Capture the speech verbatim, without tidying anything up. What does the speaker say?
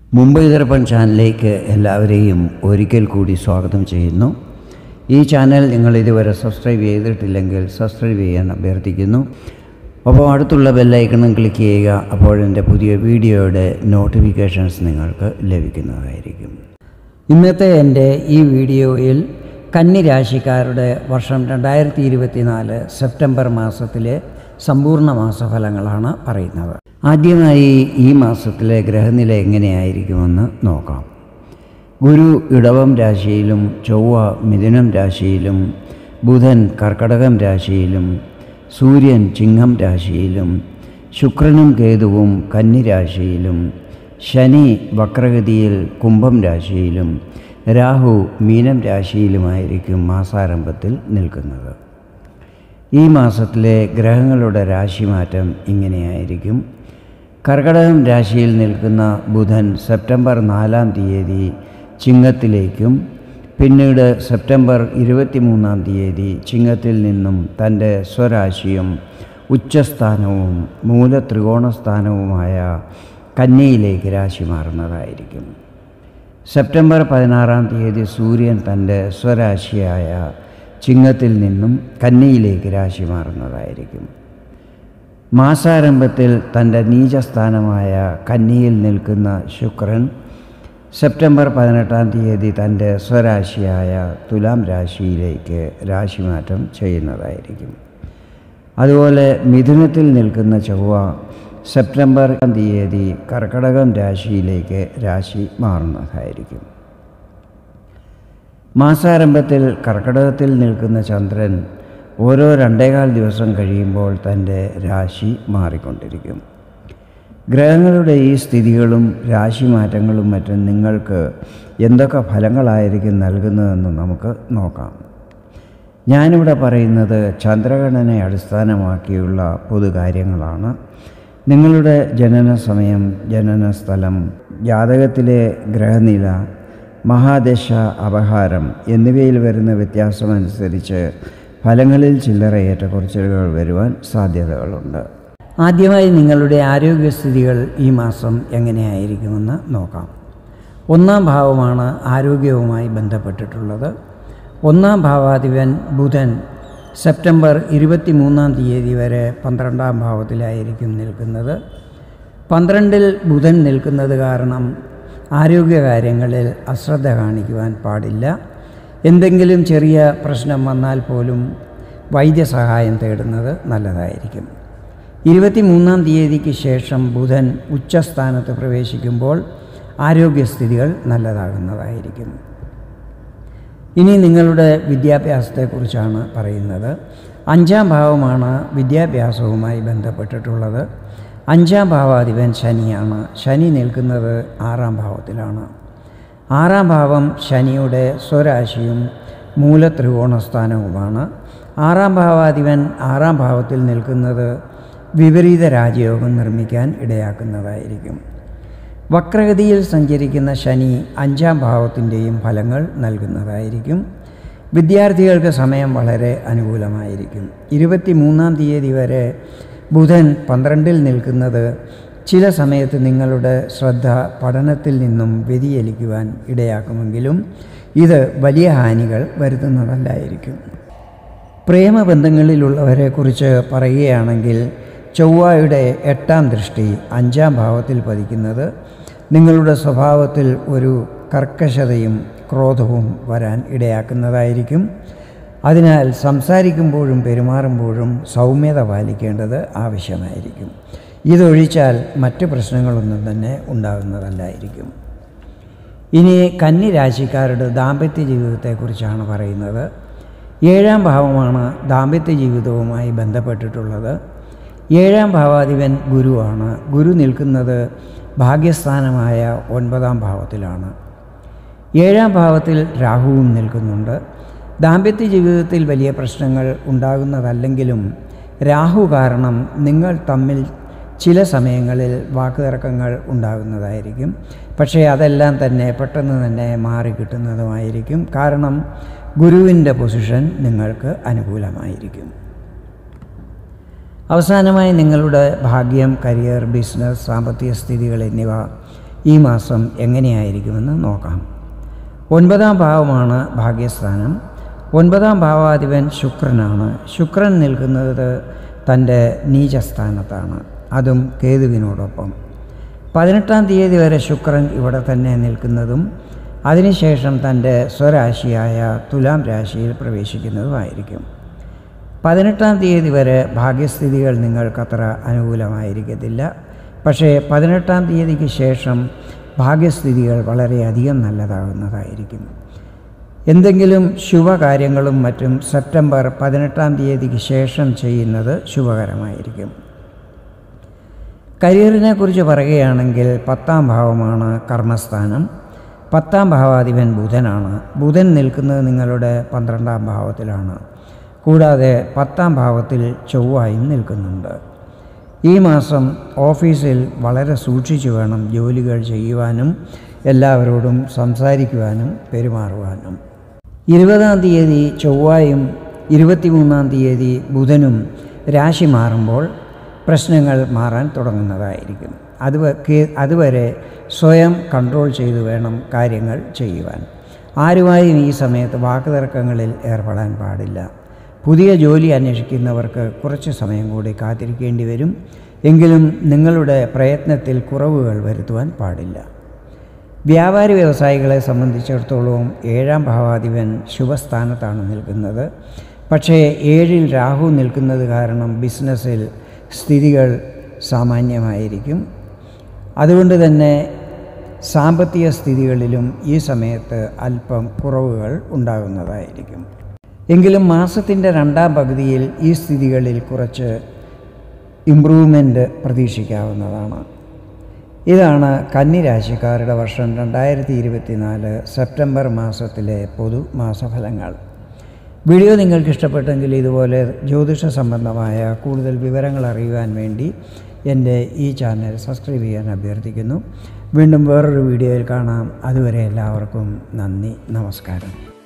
മുംബൈ ദർപ്പൺ ചാനലിലേക്ക് എല്ലാവരെയും ഒരിക്കൽ കൂടി സ്വാഗതം ചെയ്യുന്നു. ഈ ചാനൽ നിങ്ങൾ ഇതുവരെ സബ്സ്ക്രൈബ് ചെയ്തിട്ടില്ലെങ്കിൽ സബ്സ്ക്രൈബ് ചെയ്യാൻ അഭ്യർത്ഥിക്കുന്നു. അപ്പോൾ അടുത്തുള്ള ബെല്ലൈക്കണും ക്ലിക്ക് ചെയ്യുക. അപ്പോഴെൻ്റെ പുതിയ വീഡിയോയുടെ നോട്ടിഫിക്കേഷൻസ് നിങ്ങൾക്ക് ലഭിക്കുന്നതായിരിക്കും. ഇന്നത്തെ എൻ്റെ ഈ വീഡിയോയിൽ കന്നി രാശിക്കാരുടെ വർഷം രണ്ടായിരത്തി ഇരുപത്തി നാല് സെപ്റ്റംബർ മാസത്തിലെ സമ്പൂർണ്ണ മാസഫലങ്ങളാണ് പറയുന്നത്. ആദ്യമായി ഈ മാസത്തിലെ ഗ്രഹനില എങ്ങനെയായിരിക്കുമെന്ന് നോക്കാം. ഗുരു ഇടവം രാശിയിലും ചൊവ്വ മിഥുനം രാശിയിലും ബുധൻ കർക്കടകം രാശിയിലും സൂര്യൻ ചിങ്ങം രാശിയിലും ശുക്രനും കേതുവും കന്നി രാശിയിലും ശനി വക്രഗതിയിൽ കുംഭം രാശിയിലും രാഹു മീനം രാശിയിലുമായിരിക്കും മാസാരംഭത്തിൽ നിൽക്കുന്നത്. ഈ മാസത്തിലെ ഗ്രഹങ്ങളുടെ രാശിമാറ്റം ഇങ്ങനെയായിരിക്കും. കർക്കടകം രാശിയിൽ നിൽക്കുന്ന ബുധൻ സെപ്റ്റംബർ നാലാം തീയതി ചിങ്ങത്തിലേക്കും പിന്നീട് സെപ്റ്റംബർ ഇരുപത്തി മൂന്നാം തീയതി ചിങ്ങത്തിൽ നിന്നും തൻ്റെ സ്വരാശിയും ഉച്ചസ്ഥാനവും മൂലത്രികോണസ്ഥാനവുമായ കന്നിയിലേക്ക് രാശി മാറുന്നതായിരിക്കും. സെപ്റ്റംബർ പതിനാറാം തീയതി സൂര്യൻ തൻ്റെ സ്വരാശിയായ ചിങ്ങത്തിൽ നിന്നും കന്നിയിലേക്ക് രാശി മാറുന്നതായിരിക്കും. മാസാരംഭത്തിൽ തൻ്റെ നീചസ്ഥാനമായ കന്നിയിൽ നിൽക്കുന്ന ശുക്രൻ സെപ്റ്റംബർ പതിനെട്ടാം തീയതി തൻ്റെ സ്വരാശിയായ തുലാം രാശിയിലേക്ക് രാശിമാറ്റം ചെയ്യുന്നതായിരിക്കും. അതുപോലെ മിഥുനത്തിൽ നിൽക്കുന്ന ചൊവ്വ സെപ്റ്റംബർ തീയതി കർക്കടകം രാശിയിലേക്ക് രാശി മാറുന്നതായിരിക്കും. മാസാരംഭത്തിൽ കർക്കടകത്തിൽ നിൽക്കുന്ന ചന്ദ്രൻ ഓരോ രണ്ടേകാൽ ദിവസം കഴിയുമ്പോൾ തൻ്റെ രാശി മാറിക്കൊണ്ടിരിക്കും. ഗ്രഹങ്ങളുടെ ഈ സ്ഥിതികളും രാശിമാറ്റങ്ങളും മറ്റും നിങ്ങൾക്ക് എന്തൊക്കെ ഫലങ്ങളായിരിക്കും നൽകുന്നതെന്ന് നമുക്ക് നോക്കാം. ഞാനിവിടെ പറയുന്നത് ചന്ദ്രഗണനയെ അടിസ്ഥാനമാക്കിയുള്ള പൊതുകാര്യങ്ങളാണ്. നിങ്ങളുടെ ജനന സമയം, ജനന സ്ഥലം, ജാതകത്തിലെ ഗ്രഹനില, മഹാദശ, അപഹാരം എന്നിവയിൽ വരുന്ന വ്യത്യാസമനുസരിച്ച് ഫലങ്ങളിൽ ചില്ലറ ഏറ്റക്കുറച്ചിലുകൾ വരുവാൻ സാധ്യതകളുണ്ട്. ആദ്യമായി നിങ്ങളുടെ ആരോഗ്യസ്ഥിതികൾ ഈ മാസം എങ്ങനെയായിരിക്കുമെന്ന് നോക്കാം. ഒന്നാം ഭാവമാണ് ആരോഗ്യവുമായി ബന്ധപ്പെട്ടിട്ടുള്ളത്. ഒന്നാം ഭാവാധിപൻ ബുധൻ സെപ്റ്റംബർ ഇരുപത്തി മൂന്നാം തീയതി വരെ പന്ത്രണ്ടാം ഭാവത്തിലായിരിക്കും നിൽക്കുന്നത്. പന്ത്രണ്ടിൽ ബുധൻ നിൽക്കുന്നത് കാരണം ആരോഗ്യകാര്യങ്ങളിൽ അശ്രദ്ധ കാണിക്കുവാൻ പാടില്ല. എന്തെങ്കിലും ചെറിയ പ്രശ്നം വന്നാൽ പോലും വൈദ്യസഹായം തേടുന്നത് നല്ലതായിരിക്കും. ഇരുപത്തി മൂന്നാം തീയതിക്ക് ശേഷം ബുധൻ ഉച്ചസ്ഥാനത്ത് പ്രവേശിക്കുമ്പോൾ ആരോഗ്യസ്ഥിതികൾ നല്ലതാകുന്നതായിരിക്കും. ഇനി നിങ്ങളുടെ വിദ്യാഭ്യാസത്തെക്കുറിച്ചാണ് പറയുന്നത്. അഞ്ചാം ഭാവമാണ് വിദ്യാഭ്യാസവുമായി ബന്ധപ്പെട്ടിട്ടുള്ളത്. അഞ്ചാം ഭാവാധിപൻ ശനിയാണ്. ശനി നിൽക്കുന്നത് ആറാം ഭാവത്തിലാണ്. ആറാം ഭാവം ശനിയുടെ സ്വരാശിയും മൂലത്രികോണസ്ഥാനവുമാണ്. ആറാം ഭാവാധിപൻ ആറാം ഭാവത്തിൽ നിൽക്കുന്നത് വിപരീത രാജയോഗം നിർമ്മിക്കാൻ ഇടയാക്കുന്നതായിരിക്കും. വക്രഗതിയിൽ സഞ്ചരിക്കുന്ന ശനി അഞ്ചാം ഭാവത്തിൻ്റെയും ഫലങ്ങൾ നൽകുന്നതായിരിക്കും. വിദ്യാർത്ഥികൾക്ക് സമയം വളരെ അനുകൂലമായിരിക്കും. ഇരുപത്തി മൂന്നാം തീയതി വരെ ബുധൻ പന്ത്രണ്ടിൽ നിൽക്കുന്നത് ചില സമയത്ത് നിങ്ങളുടെ ശ്രദ്ധ പഠനത്തിൽ നിന്നും വ്യതിചലിക്കുവാൻ ഇടയാക്കുമെങ്കിലും ഇത് വലിയ ഹാനികൾ വരുത്തുന്നതല്ലായിരിക്കും. പ്രേമബന്ധങ്ങളിലുള്ളവരെക്കുറിച്ച് പറയുകയാണെങ്കിൽ ചൊവ്വയുടെ എട്ടാം ദൃഷ്ടി അഞ്ചാം ഭാവത്തിൽ പതിക്കുന്നത് നിങ്ങളുടെ സ്വഭാവത്തിൽ ഒരു കർക്കശതയും ക്രോധവും വരാൻ ഇടയാക്കുന്നതായിരിക്കും. അതിനാൽ സംസാരിക്കുമ്പോഴും പെരുമാറുമ്പോഴും സൗമ്യത പാലിക്കേണ്ടത് ആവശ്യമായിരിക്കും. ഇതൊഴിച്ചാൽ മറ്റ് പ്രശ്നങ്ങളൊന്നും തന്നെ ഉണ്ടാകുന്നതല്ലായിരിക്കും. ഇനി കന്നി രാശിക്കാരുടെ ദാമ്പത്യ ജീവിതത്തെക്കുറിച്ചാണ് പറയുന്നത്. ഏഴാം ഭാവമാണ് ദാമ്പത്യ ജീവിതവുമായി ബന്ധപ്പെട്ടിട്ടുള്ളത്. ഏഴാം ഭാവാധിപൻ ഗുരുവാണ്. ഗുരു നിൽക്കുന്നത് ഭാഗ്യസ്ഥാനമായ ഒൻപതാം ഭാവത്തിലാണ്. ഏഴാം ഭാവത്തിൽ രാഹുവും നിൽക്കുന്നുണ്ട്. ദാമ്പത്യ ജീവിതത്തിൽ വലിയ പ്രശ്നങ്ങൾ ഉണ്ടാകുന്നതല്ലെങ്കിലും രാഹു കാരണം നിങ്ങൾ തമ്മിൽ ചില സമയങ്ങളിൽ വാക്കുതർക്കങ്ങൾ ഉണ്ടാകുന്നതായിരിക്കും. പക്ഷേ അതെല്ലാം തന്നെ പെട്ടെന്ന് തന്നെ മാറിക്കിട്ടുന്നതുമായിരിക്കും. കാരണം ഗുരുവിൻ്റെ പൊസിഷൻ നിങ്ങൾക്ക് അനുകൂലമായിരിക്കും. അവസാനമായി നിങ്ങളുടെ ഭാഗ്യം, കരിയർ, ബിസിനസ്, സാമ്പത്തിക സ്ഥിതികൾ എന്നിവ ഈ മാസം എങ്ങനെയായിരിക്കുമെന്ന് നോക്കാം. ഒൻപതാം ഭാവമാണ് ഭാഗ്യസ്ഥാനം. ഒൻപതാം ഭാവാധിപൻ ശുക്രനാണ്. ശുക്രൻ നിൽക്കുന്നത് തൻ്റെ നീചസ്ഥാനത്താണ്, അതും കേതുവിനോടൊപ്പം. പതിനെട്ടാം തീയതി വരെ ശുക്രൻ ഇവിടെ തന്നെ നിൽക്കുന്നതും അതിനുശേഷം തൻ്റെ സ്വരാശിയായ തുലാം രാശിയിൽ പ്രവേശിക്കുന്നതുമായിരിക്കും. പതിനെട്ടാം തീയതി വരെ ഭാഗ്യസ്ഥിതികൾ നിങ്ങൾക്കത്ര അനുകൂലമായിരിക്കത്തില്ല. പക്ഷേ പതിനെട്ടാം തീയതിക്ക് ശേഷം ഭാഗ്യസ്ഥിതികൾ വളരെയധികം നല്ലതാകുന്നതായിരിക്കും. എന്തെങ്കിലും ശുഭകാര്യങ്ങളും മറ്റും സെപ്റ്റംബർ പതിനെട്ടാം തീയതിക്ക് ശേഷം ചെയ്യുന്നത് ശുഭകരമായിരിക്കും. കരിയറിനെ കുറിച്ച് പറയുകയാണെങ്കിൽ പത്താം ഭാവമാണ് കർമ്മസ്ഥാനം. പത്താം ഭാവാധിപൻ ബുധനാണ്. ബുധൻ നിൽക്കുന്നത് നിങ്ങളുടെ പന്ത്രണ്ടാം ഭാവത്തിലാണ്. കൂടാതെ പത്താം ഭാവത്തിൽ ചൊവ്വായും നിൽക്കുന്നുണ്ട്. ഈ മാസം ഓഫീസിൽ വളരെ സൂക്ഷിച്ചു വേണം ജോലികൾ ചെയ്യുവാനും എല്ലാവരോടും സംസാരിക്കുവാനും പെരുമാറുവാനും. ഇരുപതാം തീയതി ചൊവ്വായും ഇരുപത്തിമൂന്നാം തീയതി ബുധനും രാശി മാറുമ്പോൾ പ്രശ്നങ്ങൾ മാറാൻ തുടങ്ങുന്നതായിരിക്കും. അത് അതുവരെ സ്വയം കൺട്രോൾ ചെയ്തു വേണം കാര്യങ്ങൾ ചെയ്യുവാൻ. ആരുമായും ഈ സമയത്ത് വാക്കുതർക്കങ്ങളിൽ ഏർപ്പെടാൻ പാടില്ല. പുതിയ ജോലി അന്വേഷിക്കുന്നവർക്ക് കുറച്ച് സമയം കൂടി കാത്തിരിക്കേണ്ടി വരും. എങ്കിലും നിങ്ങളുടെ പ്രയത്നത്തിൽ കുറവുകൾ വരുത്തുവാൻ പാടില്ല. വ്യാപാരി വ്യവസായികളെ സംബന്ധിച്ചിടത്തോളം ഏഴാം ഭാവാധിപൻ ശുഭസ്ഥാനത്താണ് നിൽക്കുന്നത്. പക്ഷേ ഏഴിൽ രാഹു നിൽക്കുന്നത് കാരണം ബിസിനസ്സിൽ സ്ഥിതികൾ സാമാന്യമായിരിക്കും. അതുകൊണ്ട് തന്നെ സാമ്പത്തിക സ്ഥിതികളിലും ഈ സമയത്ത് അല്പം കുറവുകൾ ഉണ്ടാകുന്നതായിരിക്കും. എങ്കിലും മാസത്തിൻ്റെ രണ്ടാം പകുതിയിൽ ഈ സ്ഥിതികളിൽ കുറച്ച് ഇംപ്രൂവ്മെൻറ്റ് പ്രതീക്ഷിക്കാവുന്നതാണ്. ഇതാണ് കന്നി രാശിക്കാരുടെ വർഷം രണ്ടായിരത്തി ഇരുപത്തിനാല് സെപ്റ്റംബർ മാസത്തിലെ പൊതു മാസഫലങ്ങൾ. വീഡിയോ നിങ്ങൾക്ക് ഇഷ്ടപ്പെട്ടെങ്കിൽ ഇതുപോലെ ജ്യോതിഷ സംബന്ധമായ കൂടുതൽ വിവരങ്ങൾ അറിയുവാൻ വേണ്ടി എൻ്റെ ഈ ചാനൽ സബ്സ്ക്രൈബ് ചെയ്യാൻ അഭ്യർത്ഥിക്കുന്നു. വീണ്ടും വേറൊരു വീഡിയോയിൽ കാണാം. അതുവരെ എല്ലാവർക്കും നന്ദി, നമസ്കാരം.